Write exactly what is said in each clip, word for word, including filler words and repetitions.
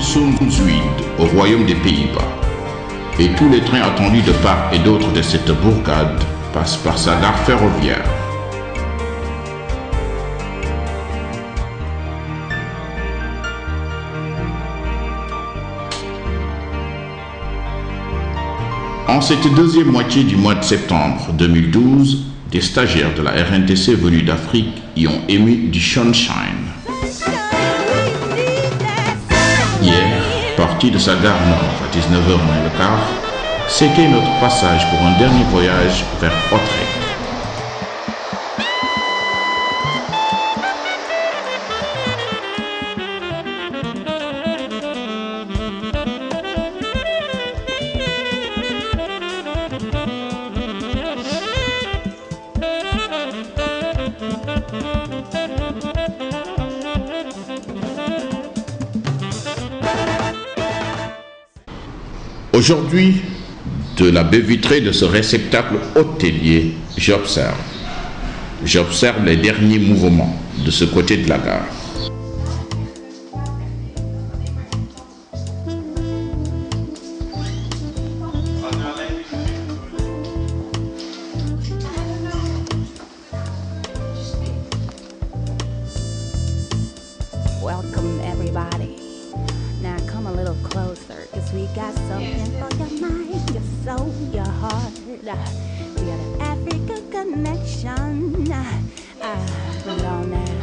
Boessum-Zuid, au royaume des Pays-Bas. Et tous les trains attendus de part et d'autre de cette bourgade passent par sa gare ferroviaire. En cette deuxième moitié du mois de septembre deux mille douze, des stagiaires de la R N T C venus d'Afrique y ont émis du sunshine. Hier, parti de sa gare nord à dix-neuf heures moins le quart, c'était notre passage pour un dernier voyage vers Ottrek. Aujourd'hui, de la baie vitrée de ce réceptacle hôtelier, j'observe. J'observe les derniers mouvements de ce côté de la gare. Welcome everybody. Now come a little closer, cause we got something for your mind, your soul, your heart. We got an Africa connection. Ah, put it on now.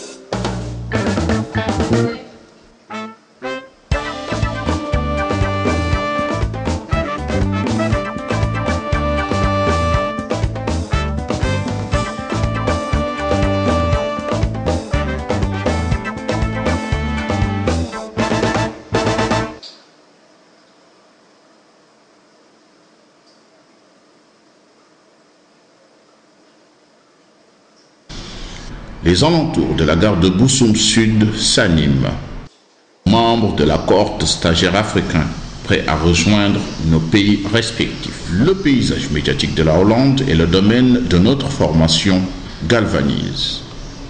Les alentours de la gare de Boessum-Sud s'animent. Membres de la cohorte stagiaires africains prêts à rejoindre nos pays respectifs. Le paysage médiatique de la Hollande et le domaine de notre formation galvanise.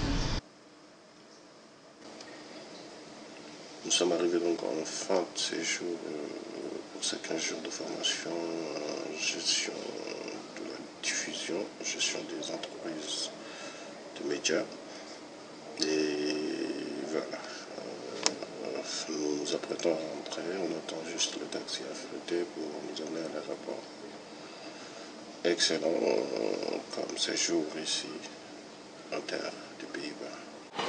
Nous sommes arrivés donc en fin de séjour pour ces quinze jours de formation en gestion de la diffusion, gestion des entreprises de médias. Et voilà, euh, nous nous apprêtons à rentrer, on attend juste le taxi affrété pour nous emmener à l'aéroport. Excellent comme séjour ici, en terre des Pays-Bas.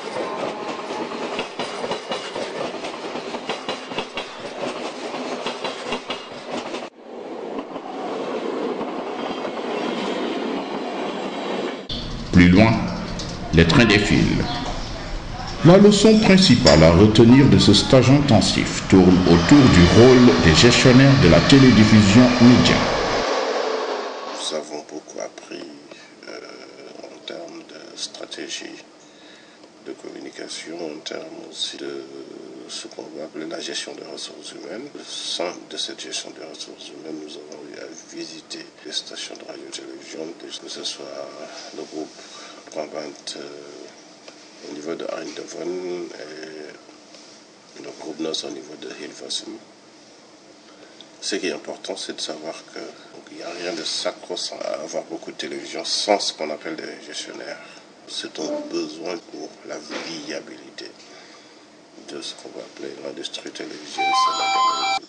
Plus loin, les trains défilent. La leçon principale à retenir de ce stage intensif tourne autour du rôle des gestionnaires de la télédiffusion média. Nous avons beaucoup appris euh, en termes de stratégie de communication, en termes aussi de ce qu'on va appeler la gestion des ressources humaines. Au sein de cette gestion des ressources humaines, nous avons eu à visiter les stations de radio-télévision, que ce soit le groupe Brabant euh, au niveau de Eindhoven et le groupe N O S au niveau de Hilversum. Ce qui est important, c'est de savoir qu'il n'y a rien de sacro-saint à avoir beaucoup de télévision sans ce qu'on appelle des gestionnaires. C'est un besoin pour la viabilité de ce qu'on va appeler l'industrie télévisuelle sénégalaise.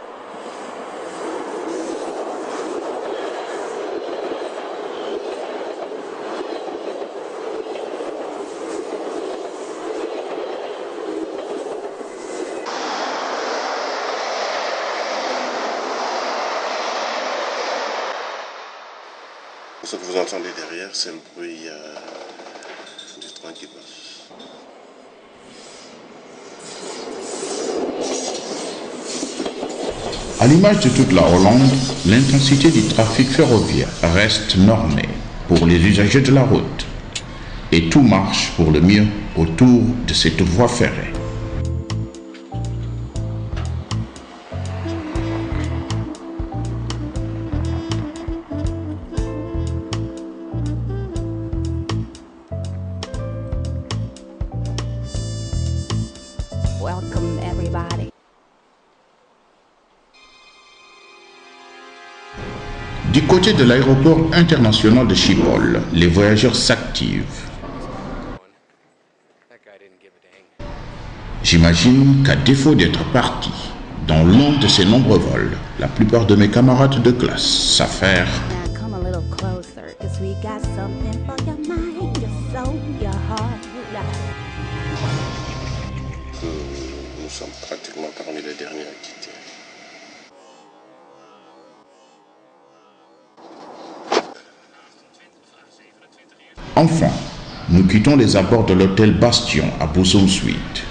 Ce que vous entendez derrière, c'est le bruit euh, du train qui passe. À l'image de toute la Hollande, l'intensité du trafic ferroviaire reste normée pour les usagers de la route. Et tout marche pour le mieux autour de cette voie ferrée. Welcome everybody. Du côté de l'aéroport international de Schiphol, les voyageurs s'activent. J'imagine qu'à défaut d'être parti dans l'un de ces nombreux vols, la plupart de mes camarades de classe s'affairent Now come a little closer, cause we got something for your mind, your soul, your heart. que nous sommes pratiquement parmi les derniers à quitter. Enfin, nous quittons les abords de l'hôtel Bastion à Boussoum Suite.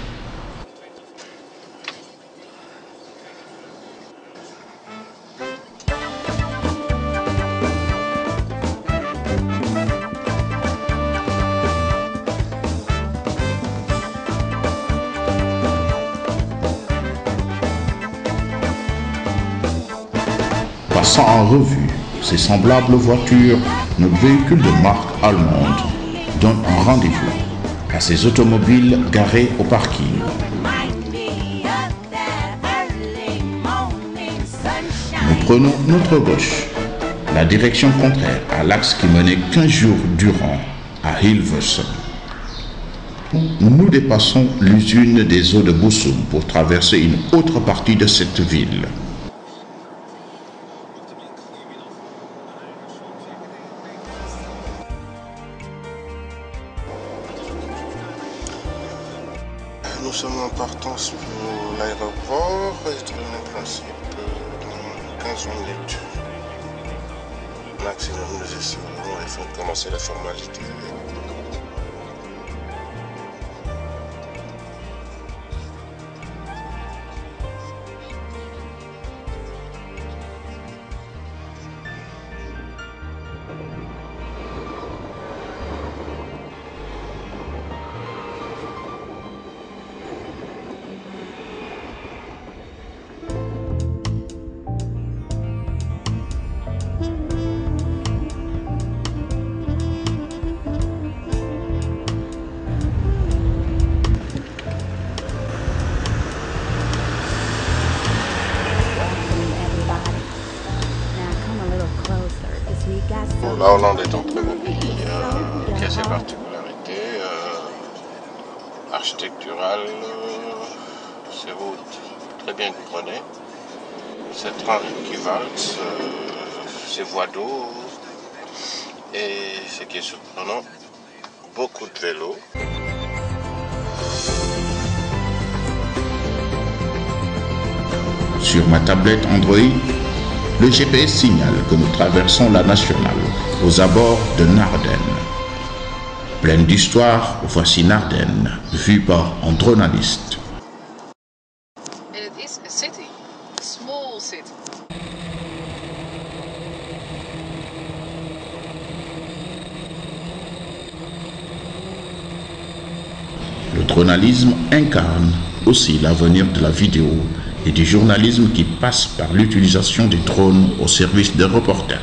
Passant en revue ces semblables voitures, notre véhicule de marque allemande donne un rendez-vous à ces automobiles garées au parking. Nous prenons notre gauche, la direction contraire à l'axe qui menait quinze jours durant à Hilversum. Nous dépassons l'usine des eaux de Boussoum pour traverser une autre partie de cette ville. Nous sommes en partance pour l'aéroport et dans le principe dans quinze minutes. Maximum, nous essaierons il faut commencer la formalité. La Hollande est un très beau pays euh, qui a ses particularités euh, architecturales, euh, ses routes très bien goudronnées, ses trains qui valsent, euh, ses voies d'eau et ce qui est surprenant, beaucoup de vélos. Sur ma tablette Android, le G P S signale que nous traversons la nationale aux abords de Naarden. Pleine d'histoire, voici Naarden, vue par un journaliste. And it is a city, a small city. Le journalisme incarne aussi l'avenir de la vidéo et du journalisme qui passe par l'utilisation des drones au service des reporters.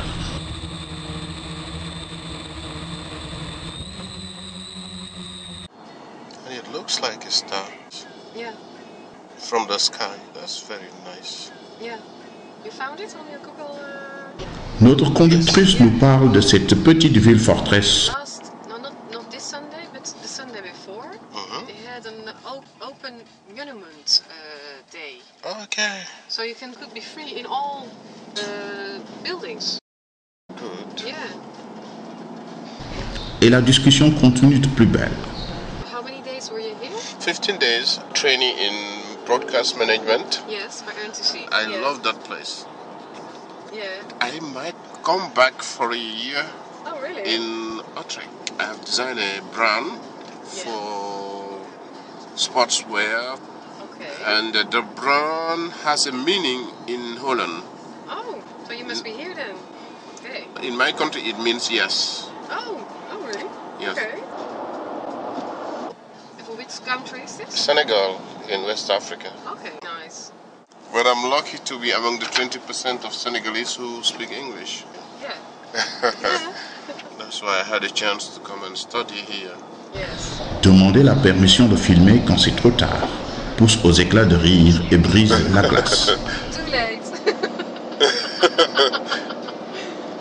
And it looks like a star Yeah, from the sky. That's very nice. yeah. You found it on your Google uh, Notre conductrice nous parle de cette petite ville forteresse last? No, not not this Sunday, but the Sunday before. Mhm. They had an op open monument uh, day, Okay, so you can could be free in all uh, buildings. good. Yeah. et la discussion continue de plus belle. How many days were you here? fifteen days training in broadcast management. Yes, by N T C. I yeah. love that place. Yeah. I might come back for a year Oh, really? in Utrecht. I have designed a brand for sportswear, Okay. and uh, the brand has a meaning in Holland. Oh, so you must be here then. Okay. In my country, it means yes. Oh, oh really? Yes. Okay. And for which country is this? Senegal in West Africa. Okay, nice. But I'm lucky to be among the twenty percent of Senegalese who speak English. Yeah. Yeah. That's why I had a chance to come and study here. Yes. Demander la permission de filmer quand c'est trop tard pousse aux éclats de rire et brise la glace. Too late.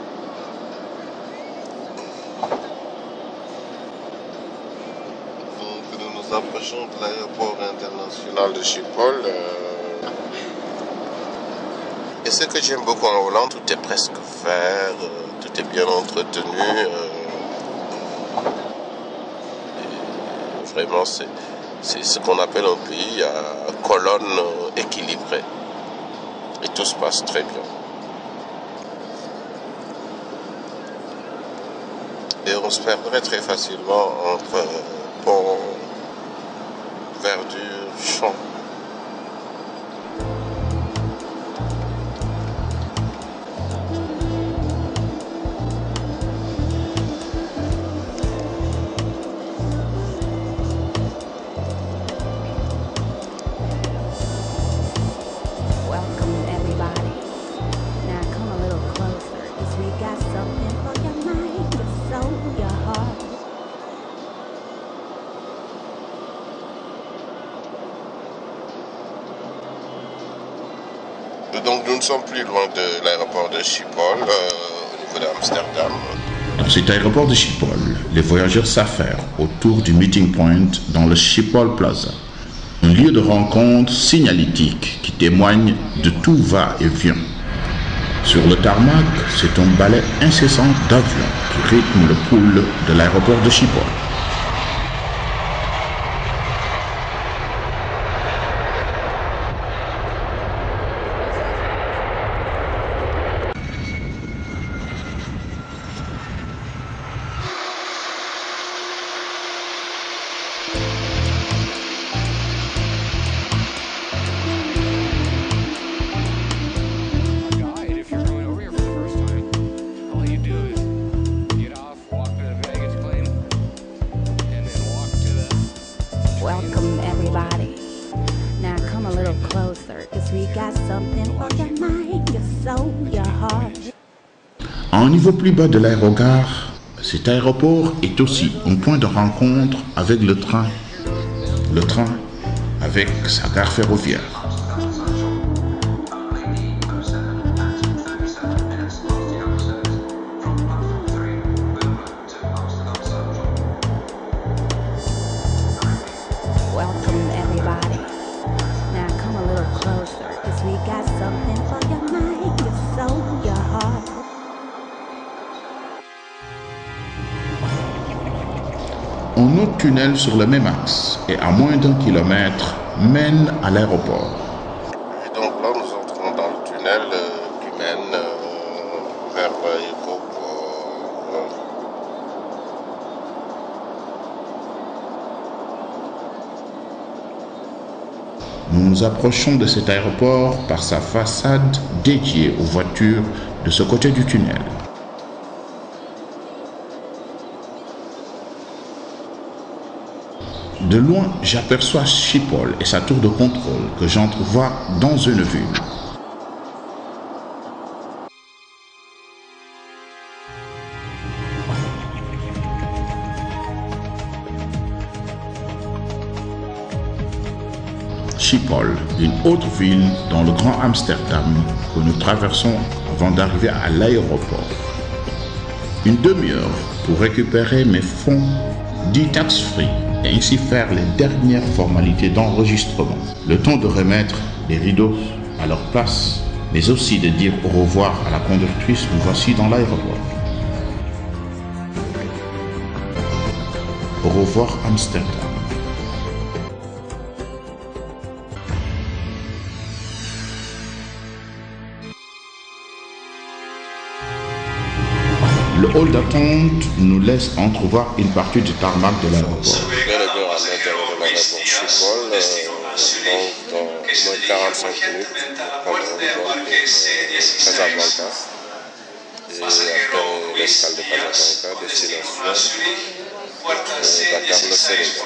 gestion de l'aéroport international de Schiphol. Euh, et ce que j'aime beaucoup en Hollande, tout est presque vert, euh, tout est bien entretenu. Euh, vraiment, c'est ce qu'on appelle un pays à colonne équilibrée. Et tout se passe très bien. Et on se perdrait très facilement entre euh, pont, verdure, champs. Welcome everybody. Now come a little closer, 'cause we got something for your mind, your soul, your heart. Donc nous ne sommes plus loin de l'aéroport de Schiphol, euh, au niveau d'Amsterdam. Dans cet aéroport de Schiphol, les voyageurs s'affairent autour du meeting point dans le Schiphol Plaza, un lieu de rencontre signalétique qui témoigne de tout va-et-vient. Sur le tarmac, c'est un balai incessant d'avions qui rythme le pool de l'aéroport de Schiphol. Guide, if you're going over here for the first time, all you do is get off, walk to the baggage claim, and then walk to the Welcome everybody. Now come a little closer, 'cause we got something for your mind, your soul, your heart. À un niveau plus bas de l'aérogare, cet aéroport est aussi un point de rencontre avec le train. Le train avec sa gare ferroviaire. Welcome everybody. Now come a little closer, 'cause we got something for your mind, your soul, your heart. Un autre tunnel sur le même axe et à moins d'un kilomètre mène à l'aéroport. Et donc là, nous entrons dans le tunnel euh, qui mène euh, vers l'aéroport. Nous nous approchons de cet aéroport par sa façade dédiée aux voitures de ce côté du tunnel. De loin, j'aperçois Schiphol et sa tour de contrôle que j'entrevois dans une vue. Schiphol, une autre ville dans le Grand Amsterdam que nous traversons avant d'arriver à l'aéroport. Une demi-heure pour récupérer mes fonds dits tax-free et ainsi faire les dernières formalités d'enregistrement. Le temps de remettre les rideaux à leur place, mais aussi de dire au revoir à la conductrice. Nous voici dans l'aéroport. Au revoir Amsterdam. Le hall d'attente nous laisse entrevoir une partie du tarmac de l'aéroport. Bel et bien à l'intérieur de l'aéroport Schiphol, euh, donc dans moins de quarante-cinq minutes, pour prendre un vol pour euh, Casablanca. Et après l'escale de Casablanca, destination euh, Dakar, le Sénégal.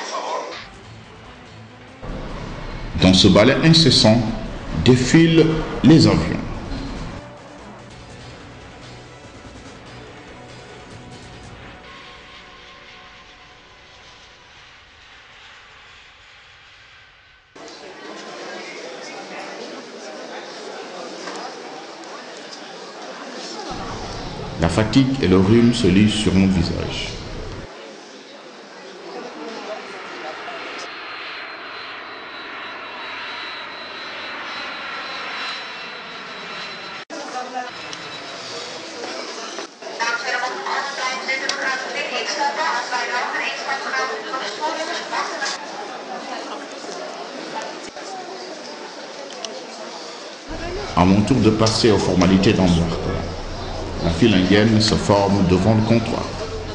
Dans ce balai incessant défilent les avions. La fatigue et le rhume se lisent sur mon visage. À mon tour de passer aux formalités d'embarquement. La file indienne se forme devant le comptoir.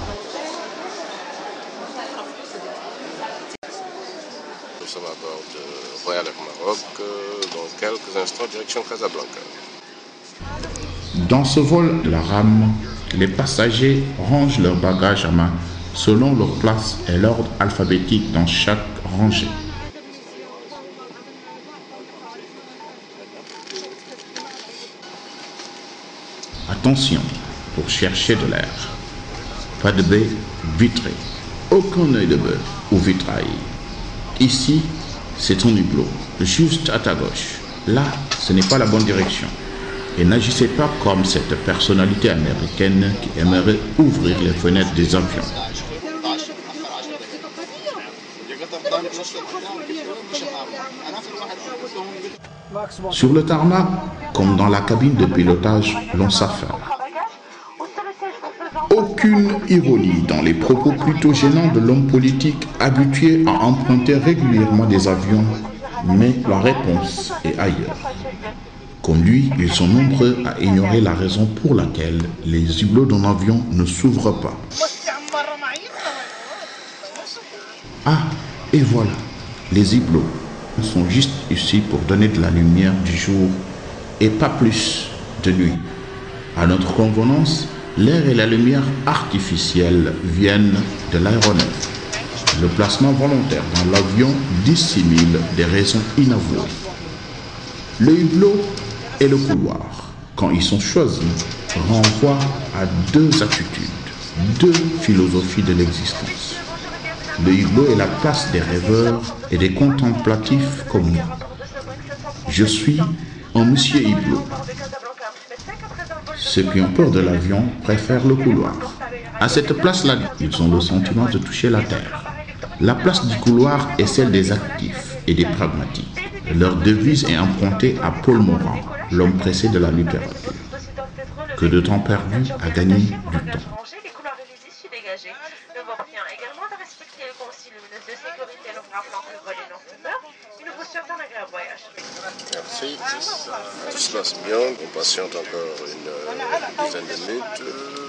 Nous sommes à bord de Royal Air Maroc, euh, dans quelques instants, direction Casablanca. Dans ce vol de la rame, les passagers rangent leurs bagages à main selon leur place et l'ordre alphabétique dans chaque rangée. Attention pour chercher de l'air. Pas de baie vitrée, aucun œil de bœuf ou vitrail. Ici, c'est ton hublot, juste à ta gauche. Là, ce n'est pas la bonne direction. Et n'agissez pas comme cette personnalité américaine qui aimerait ouvrir les fenêtres des avions. Sur le tarmac, comme dans la cabine de pilotage, l'on s'affaire. Aucune ironie dans les propos plutôt gênants de l'homme politique habitué à emprunter régulièrement des avions, mais la réponse est ailleurs. Comme lui, ils sont nombreux à ignorer la raison pour laquelle les hublots d'un avion ne s'ouvrent pas. Ah, et voilà, les hublots sont juste ici pour donner de la lumière du jour et pas plus de nuit. À notre convenance, l'air et la lumière artificielle viennent de l'aéronef. Le placement volontaire dans l'avion dissimule des raisons inavouées. Le hublot et le couloir, quand ils sont choisis, renvoient à deux attitudes, deux philosophies de l'existence. Le hublot est la place des rêveurs et des contemplatifs comme moi. Je suis un monsieur hublot. Ceux qui ont peur de l'avion préfèrent le couloir. À cette place-là, ils ont le sentiment de toucher la terre. La place du couloir est celle des actifs et des pragmatiques. Leur devise est empruntée à Paul Morand, l'homme pressé de la littérature. Que de temps perdu à gagner du temps. Merci. Tout se passe bien. On patiente encore une euh, dizaine de minutes.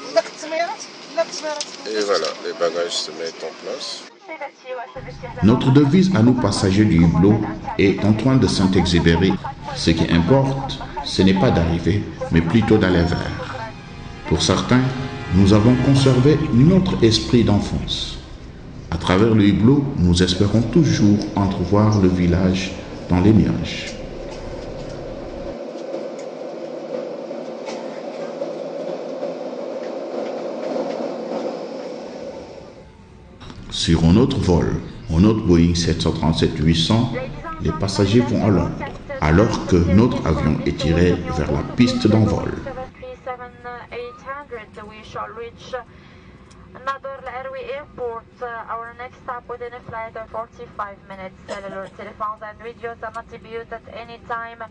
euh, Et voilà, les bagages se mettent en place. Notre devise à nous passagers du hublot est Antoine de Saint-Exupéry. Ce qui importe, ce n'est pas d'arriver, mais plutôt d'aller vers. Pour certains, nous avons conservé notre esprit d'enfance. À travers le hublot, nous espérons toujours entrevoir le village dans les nuages. Sur un autre vol, un autre Boeing sept cent trente-sept huit cents, les passagers vont à Londres, alors que notre avion est tiré vers la piste d'envol. Another Airway Airport, uh, our next stop within a flight of forty-five minutes. Cellular telephones and radios are not viewed at any time.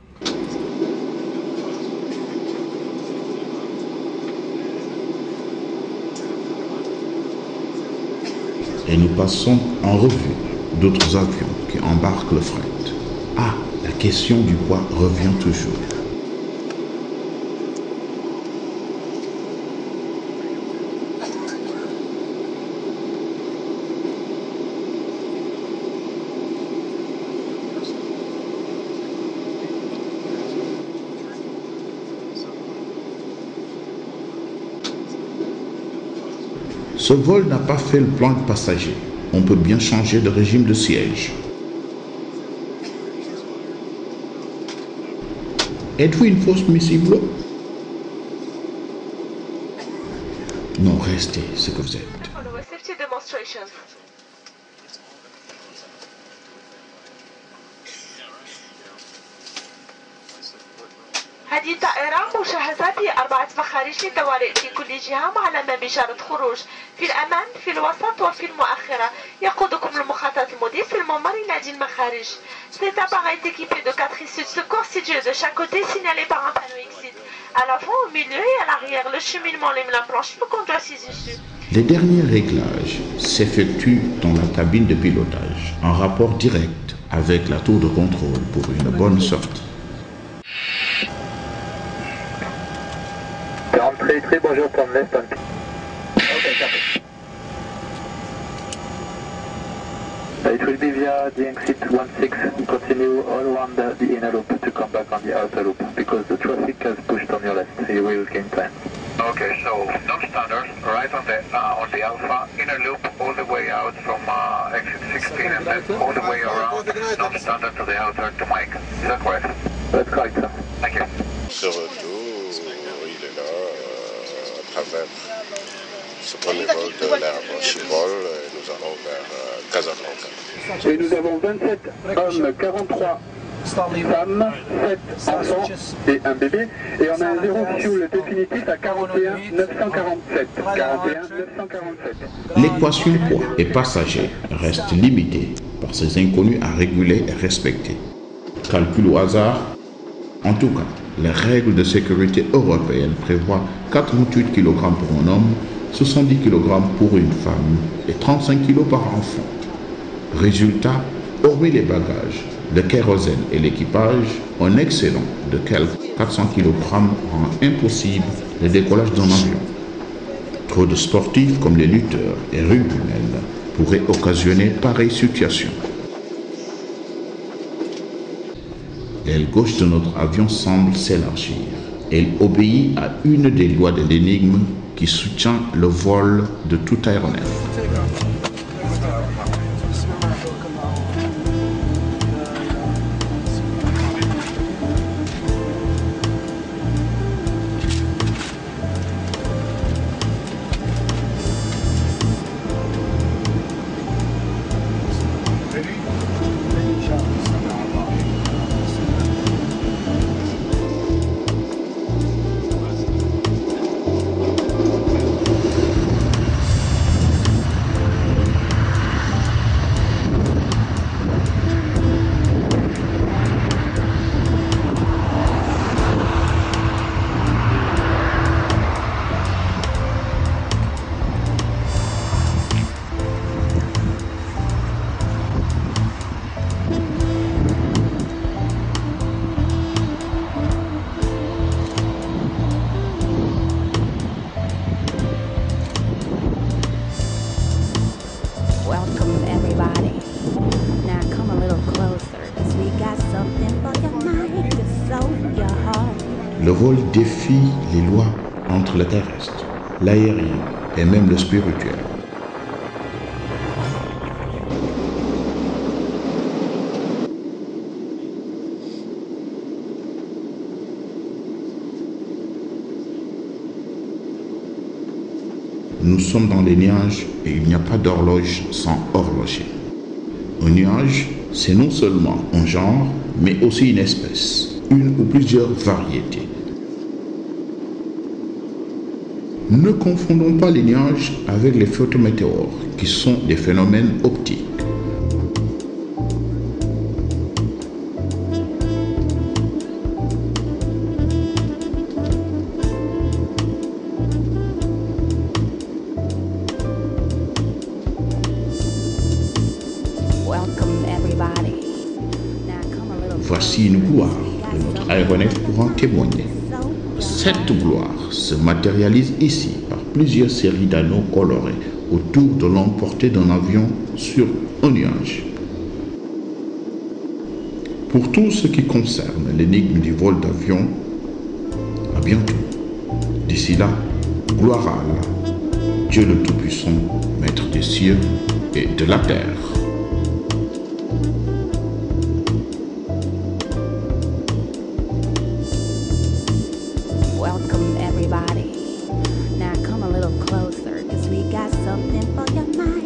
Et nous passons en revue d'autres avions qui embarquent le fret. Ah, la question du poids revient toujours. Ce vol n'a pas fait le plein de passagers. On peut bien changer de régime de siège. Êtes-vous une fausse Miss Hublot? Non, restez ce que vous êtes. هذه الطائرة مجهزة بأربعة مخارج للطوارئ في كل جهة معلمة بإشارة خروج في الأمام في الوسط وفي المؤخرة. يقودكم المخطط المضيف في الممر إلى المخارج. Cet appareil est équipé de quatre issues de secours situées de chaque côté signalées par un panneau exit. À l'avant, au milieu et à l'arrière, le cheminement lève la planche pour conduire ces issues. Les derniers réglages s'effectuent dans la cabine de pilotage, en rapport direct avec la tour de contrôle pour une bonne sortie. three three, bonjour, turn left on P. Okay, copy. Uh, it will be via the exit one six, continue all around the, the inner loop to come back on the outer loop, because the traffic has pushed on your left, you will gain time. Okay, so non-standard, right on the uh, on the Alpha, inner loop all the way out from uh, exit sixteen and then all the way around non-standard to the outer to Mike. Is that correct? That's correct, sir. Thank you. Ce retour, il est là, euh, à travers ce premier vol de l'Air Schiphol, et nous allons vers euh, Casablanca. Et nous avons vingt-sept hommes, quarante-trois femmes, sept enfants et un bébé. Et on a un zéro fuel définitif à quarante et un neuf cent quarante-sept. quarante et un neuf cent quarante-sept. L'équation poids et passager reste limitée par ces inconnus à réguler et respecter. Calcul au hasard. En tout cas, les règles de sécurité européennes prévoient quarante-huit kilogrammes pour un homme, soixante-dix kilogrammes pour une femme et trente-cinq kilos par enfant. Résultat, hormis les bagages, le kérosène et l'équipage, un excédent de quelques quatre cents kilogrammes rend impossible le décollage d'un avion. Trop de sportifs comme les lutteurs et rugbymen pourraient occasionner pareille situation. L'aile gauche de notre avion semble s'élargir. Elle obéit à une des lois de l'énigme qui soutient le vol de tout aéronef. Welcome everybody. Now come a little closer, cause we got something for your mind, your soul, your heart. Le vol défie les lois entre le terrestre, l'aérien et même le spirituel. Nous sommes dans les nuages et il n'y a pas d'horloge sans horloger. Un nuage, c'est non seulement un genre, mais aussi une espèce, une ou plusieurs variétés. Ne confondons pas les nuages avec les photométéores, qui sont des phénomènes optiques. Welcome everybody. Now come a little Voici une gloire de notre aéronef pour en témoigner. Cette gloire se matérialise ici par plusieurs séries d'anneaux colorés autour de l'emportée d'un avion sur un nuage. Pour tout ce qui concerne l'énigme du vol d'avion, à bientôt. D'ici là, gloire à Allah, Dieu le Tout-Puissant, Maître des cieux et de la terre. Welcome everybody. Now come a little closer, cause we got something for your mind.